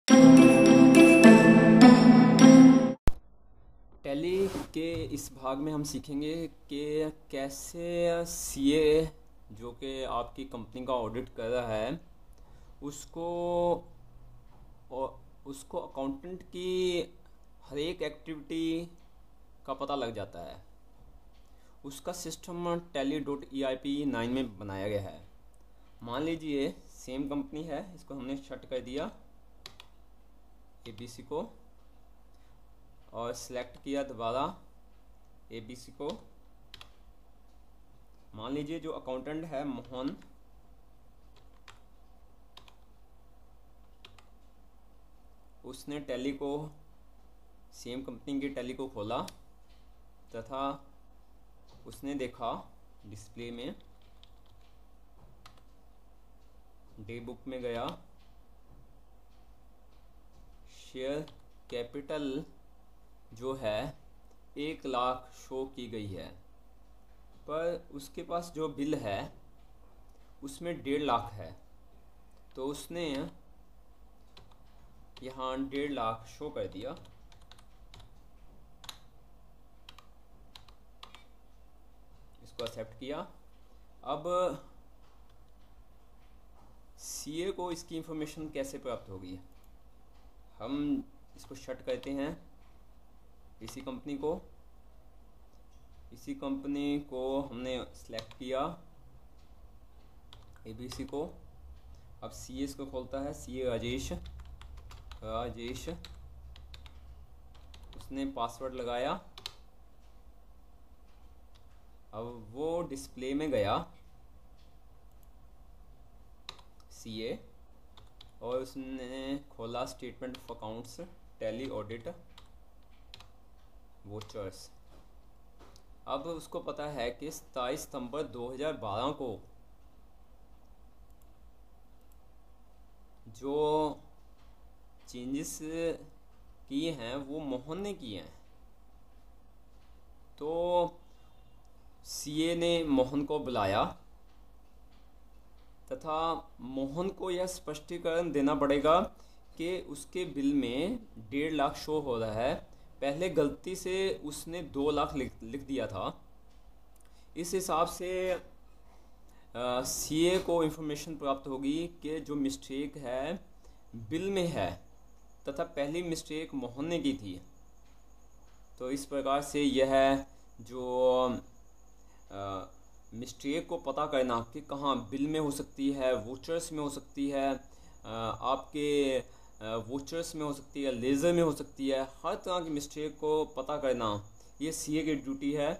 Tally के इस भाग में हम सीखेंगे कि कैसे सीए जो कि आपकी कंपनी का ऑडिट कर रहा है उसको उसको अकाउंटेंट की हर एक एक्टिविटी का पता लग जाता है। उसका सिस्टम tally.eip9 में बनाया गया है। मान लीजिए सेम कंपनी है, इसको हमने शट कर दिया एबीसी को और सिलेक्ट किया दोबारा एबीसी को। मान लीजिए जो अकाउंटेंट है मोहन, उसने टैली को, सेम कंपनी की टैली को खोला तथा उसने देखा डिस्प्ले में, डे बुक में गया, शेयर कैपिटल जो है 1,00,000 शो की गई है, पर उसके पास जो बिल है उसमें 1,50,000 है। तो उसने यहाँ 1,50,000 शो कर दिया। इसको एक्सेप्ट किया। अब सीए को इसकी इंफॉर्मेशन कैसे प्राप्त होगी? हम इसको शट करते हैं, इसी कंपनी को हमने सेलेक्ट किया एबीसी को। अब सीए इसको खोलता है, सीए राजेश, उसने पासवर्ड लगाया। अब वो डिस्प्ले में गया सीए और उसने खोला statement of accounts Tally audit vouchers. अब उसको पता है कि 27 सितंबर 2012 को जो चेंजेस किए हैं वो मोहन ने किए हैं। तो सीए ने मोहन को बुलाया तथा मोहन को यह स्पष्टीकरण देना पड़ेगा कि उसके बिल में 1,50,000 शो हो रहा है। पहले गलती से उसने 2,00,000 लिख दिया था। इस हिसाब से सीए को इंफॉर्मेशन प्राप्त होगी कि जो मिस्टेक है बिल में है तथा पहली मिस्टेक मोहन ने की थी। तो इस प्रकार से यह जो मिस्टेक को पता करना कि कहाँ बिल में हो सकती है, वोचर्स में हो सकती है, आपके वोचर्स में हो सकती है, लेज़र में हो सकती है, हर तरह की मिस्टेक को पता करना ये सीए की ड्यूटी है।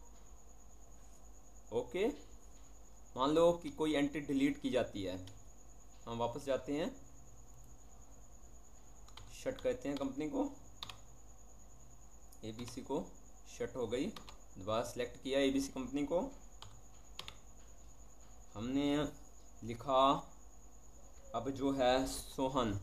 ओके, मान लो कि कोई एंट्री डिलीट की जाती है, हम वापस जाते हैं, शट करते हैं कंपनी को, एबीसी को शट हो गई। दोबारा सेलेक्ट किया एबीसी कंपनी को, हमने लिखा अब जो है सोहन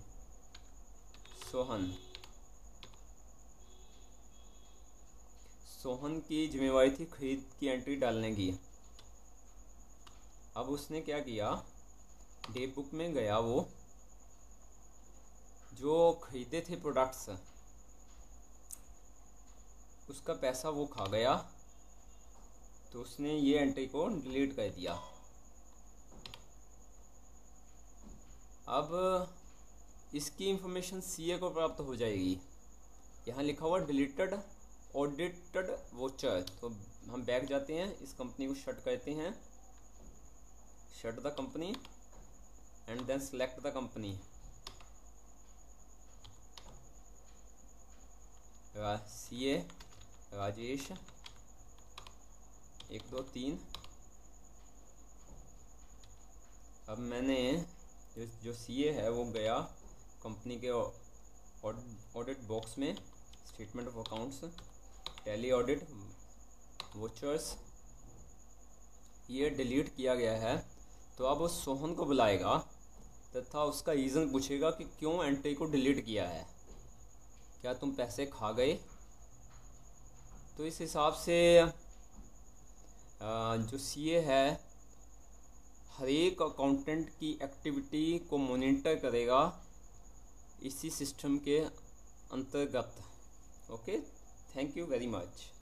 की जिम्मेवारी थी खरीद की एंट्री डालने की। अब उसने क्या किया, डे बुक में गया, वो जो खरीदे थे प्रोडक्ट्स उसका पैसा वो खा गया, तो उसने ये एंट्री को डिलीट कर दिया। अब इसकी इंफॉर्मेशन सीए को प्राप्त हो जाएगी। यहाँ लिखा हुआ डिलीटेड ऑडिटेड वोचर। तो हम बैक जाते हैं, इस कंपनी को शट करते हैं, shut the company and then select the company, CA Rajesh 1 2 3। अब मैंने जो सीए है वो गया कंपनी के ऑडिट बॉक्स में, statement of accounts Tally audit vouchers, ये डिलीट किया गया है। तो अब वो सोहन को बुलाएगा तथा उसका रीज़न पूछेगा कि क्यों एंट्री को डिलीट किया है, क्या तुम पैसे खा गए। तो इस हिसाब से जो सीए है हर एक अकाउंटेंट की एक्टिविटी को मॉनिटर करेगा इसी सिस्टम के अंतर्गत। Okay, thank you very much.